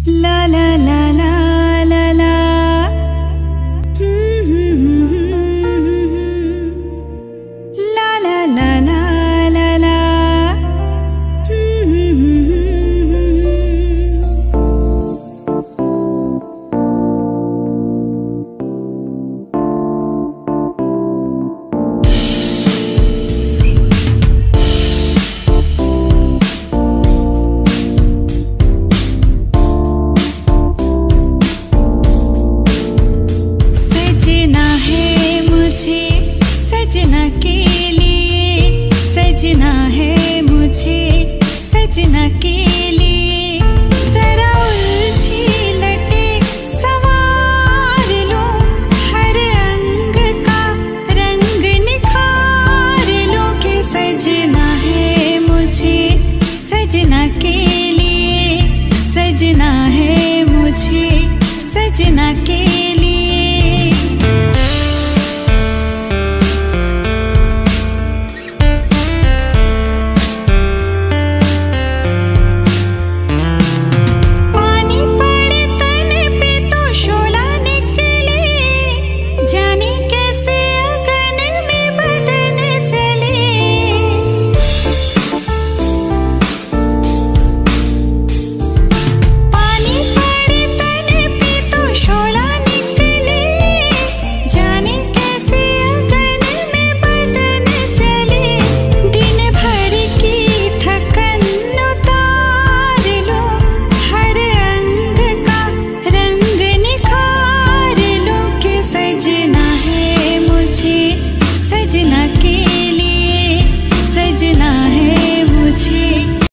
ला ला ला ला ला ला ला ला ला ला ला ला सजना के लिए सजना है मुझे सजना के लिए जरा उलझी लटे सवार लूं हर अंग का रंग निखार लूं के सजना है मुझे सजना के लिए सजना है मुझे सजना के